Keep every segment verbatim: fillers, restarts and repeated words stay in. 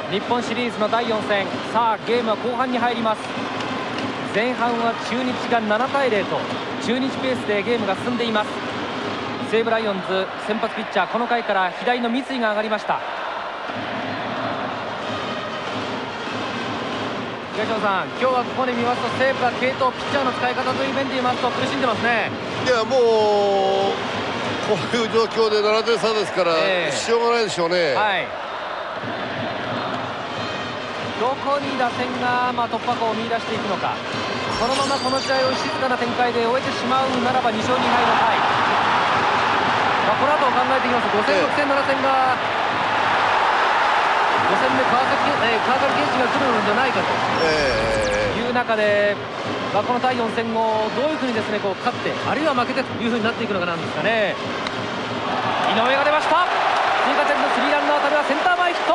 日本シリーズのだいよん戦、さあゲームは後半に入ります。前半は中日がななたいゼロと中日ペースでゲームが進んでいます。西武ライオンズ先発ピッチャー、この回から左の三井が上がりました。東野さん、今日はここで見ますと西武は継投ピッチャーの使い方という面で言いますと苦しんでますね。 いや、もうこういう状況でななてん差ですから、えー、しようがないでしょうね。はい、 どこに打線が、まあ、突破口を見出していくのか。このままこの試合を静かな展開で終えてしまうならばに勝にはいのタイ、まあ、この後を考えていきますとご戦、ろく戦、なな戦がご戦目川崎、えー、川上健士が来るのではないかという中で、まあ、このだいよん戦をどういうふうにですねこう勝ってあるいは負けてというふうになっていくのかなんですかね。井上が出ました。追加点のスリーランの当たりはセンター前ヒット。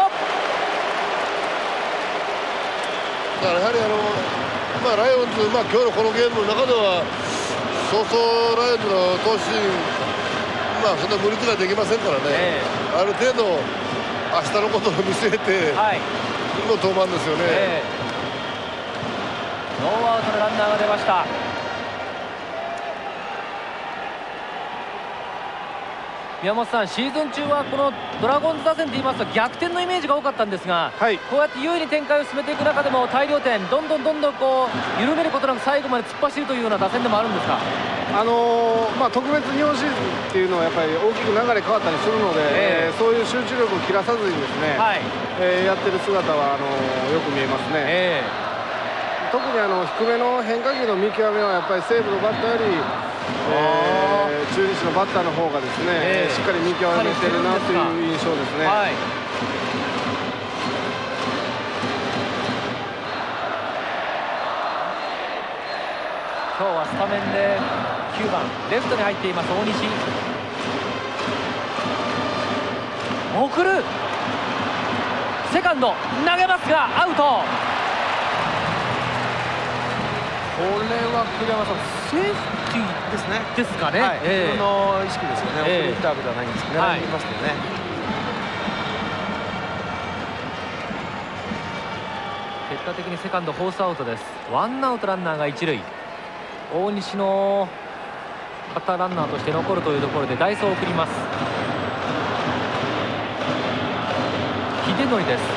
だからやはりあの、まあ、ライオンズ、まあ、今日のこのゲームの中ではそうそうライオンズの投手陣、まあ、そんな無理ができませんからね、えー、ある程度明日のことを見据えて、はい、の登板ですよね、えー、 ノーアウトのランナーが出ました。宮本さん、シーズン中はこのドラゴンズ打線といいますと逆転のイメージが多かったんですが、はい、こうやって優位に展開を進めていく中でも大量点どんどんどんどんこう緩めることなく最後まで突っ走るというような打線でもあるんですか。 あのーまあ、特別日本シリーズっていうのはやっぱり大きく流れ変わったりするので、えー、そういう集中力を切らさずにですね、はい、えー、やってる姿はあのー、よく見えますね、えー、特にあの低めの変化球の見極めはやっぱり西武のバッターより、えー、中日のバッターの方がですね、えー、しっかり見極めてるなという印象ですね。はい、 今日はスタメンできゅうばんレフトに入っています大西。送るセカンド投げますがアウト。これは栗山さんセーフティーですねですかね。はい、 自分の意識ですよね。送りに来たわけではないんですけどね、狙いにいましたよね。 結果的にセカンドフォースアウトです。ワンアウトランナーが一塁。大西のバッターランナーとして残るというところで代走を送ります。秀則です。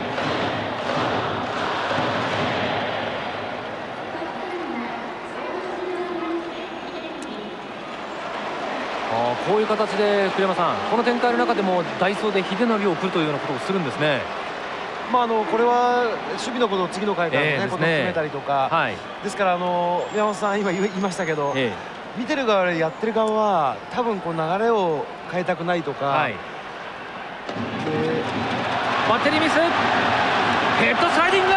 あこういう形で栗山さん、この展開の中でも代走で秀則を送るというようなことをするんですね。 まあ、あのこれは守備のことを次の回からね、えー、ことを決めたりとか、はい、ですからあの宮本さん今言いましたけど、えー、見てる側でやってる側は多分こう流れを変えたくないとか、はい、 バッテリーミスヘッドスライディング、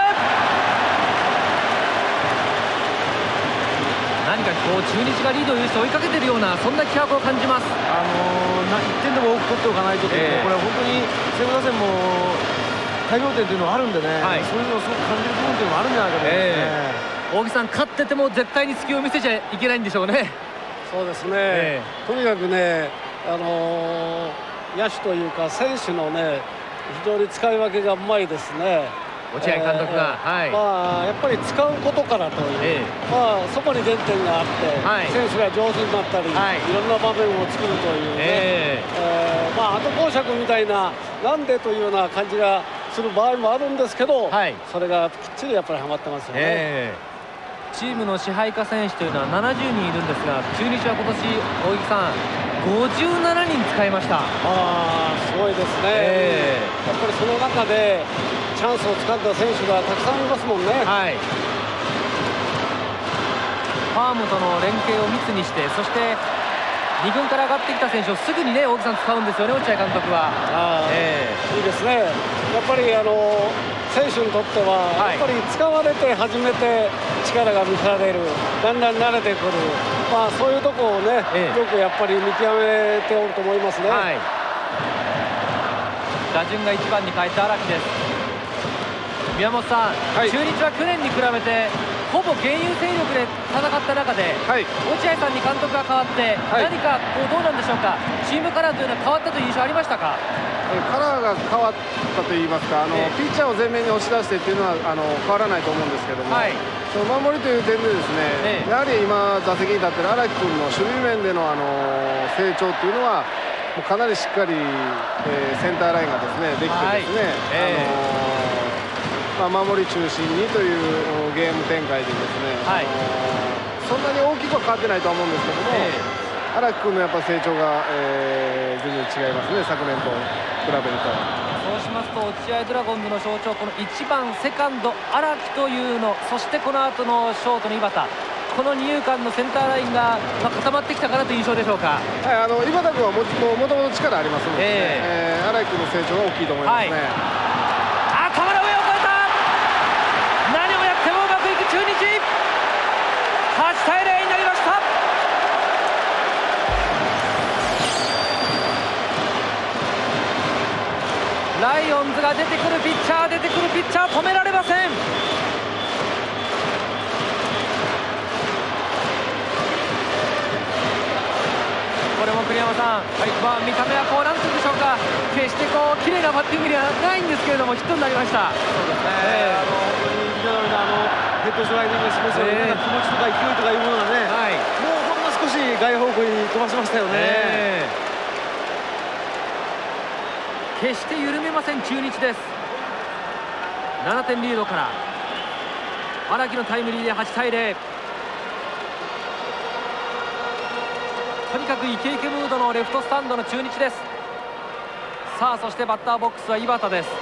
何かこう中日がリードを許して追いかけているようなそんな気迫を感じます。 あのー、いってんでも多く取っておかないと、えー、これは本当に西武打線も大量点というのはあるんでね、はい、そういうのをすごく感じる部分というのもあるんじゃないかと思いますね。えー、大木さん、勝ってても絶対に隙を見せちゃいけないんでしょうね。 そうですね、えー、とにかくね、あのー、野手というか選手のね非常に使い分けがうまいですね。 落合監督が、 えーはい、まあ、やっぱり使うことからという、えー、まあ、そこに原点があって、はい、選手が上手になったり、はい、いろんな場面を作るというね、えーえー、まあ、あと公爵みたいななんでというような感じがする場合もあるんですけど、はい、それがきっちりやっぱりはまってますよね。えー、チームの支配下選手というのはななじゅうにんいるんですが、中日は今年大木さんごじゅうななにん使いました。ああ、すごいですね、えー、やっぱりその中でチャンスをつかんだ選手がたくさんいますもんね。はい、 ファームとの連携を密にして、そしてに軍から上がってきた選手をすぐにね大木さん使うんですよね、落合監督は。あ、 えー、いいですね。やっぱりあの選手にとっては、はい、やっぱり使われて初めて力が見せられる、だんだん慣れてくる、まあ、そういうところをね、ええ、よくやっぱり見極めておると思いますね。はい、 打順がいちばんに変えて荒木です。宮本さん、はい、中日は去年に比べてほぼ現有勢力で戦った中で、はい、落合さんに監督が変わって、はい、何かこうどうなんでしょうか、チームカラーというのは変わったという印象ありましたか。 カラーが変わったといいますか、あの、えー、ピッチャーを前面に押し出してっていうのはあの変わらないと思うんですけども、はい、その守りという点でですね、えー、やはり今打席に立っている荒木君の守備面でのあの成長っていうのはもうかなりしっかり、えー、センターラインがですねできてですね、はい、あのーまあ、守り中心にというゲーム展開でですね、はい、あのー、そんなに大きくは変わってないとは思うんですけども、えー荒木君のやっぱ成長が、えー、全然違いますね、昨年と比べると。 そうしますと落合ドラゴンズの象徴、このいちばんセカンド荒木というの、そしてこの後のショートの井端、この二遊間のセンターラインが、まあ、固まってきたかなという印象でしょうか。 はい、あの井端君はももともと力ありますので、ね、えー、荒木君の成長が大きいと思いますね。はい、 あ、河村上を越えた。何をやってもうまくいく中日。はちたいゼロになりました。ライオンズが出てくるピッチャー出てくるピッチャー止められません。これも栗山さん、はい、まあ、見た目はこうなんていうんでしょうか、決してこう綺麗なバッティングにはないんですけれどもヒットになりました。 そうですね、えー、あの本当に見た目のあのヘッドスライディングが示すような気持ちとか勢いとかいうものがね、はい、もうほんの少し外方向に飛ばしましたよね。えー決して緩めません中日です。ななてんリードから荒木のタイムリーではちたいゼロ。とにかくイケイケムードのレフトスタンドの中日です。さあそしてバッターボックスは井端です。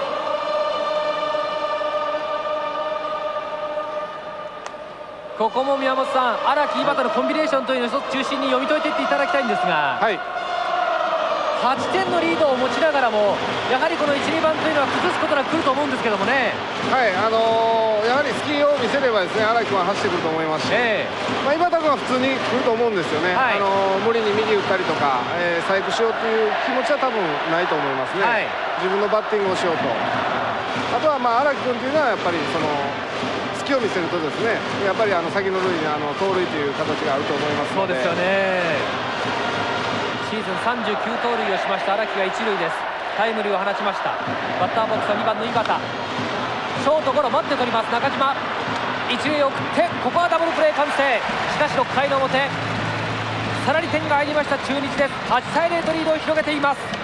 ここも宮本さん、荒木井端のコンビネーションというのを中心に読み解いていっていただきたいんですが、はい、はちてんのリードを持ちながらもやはりこのいち、にばんというのは崩すことなく来ると思うんですけどもね。 はい、あのー、やはり隙を見せればですね荒木君は走ってくると思いますし、えーまあ、井端君は普通に来ると思うんですよね。はい、あのー、無理に右打ったりとか、えー、細工しようという気持ちは多分ないと思いますね。はい、自分のバッティングをしようと。あとはまあ荒木君というのはやっぱりその隙を見せるとですね、やっぱりあの先の塁にあの盗塁という形があると思いますので。 そうですよね。シーズンさんじゅうきゅうとうるいをしました荒木が一塁です。タイムリーを放ちました。バッターボックスはにばんの井端、ショートゴロ待って取ります中島、一塁を送ってここはダブルプレー完成。しかしろっかいの表さらに点が入りました中日です。はちたいゼロとリードを広げています。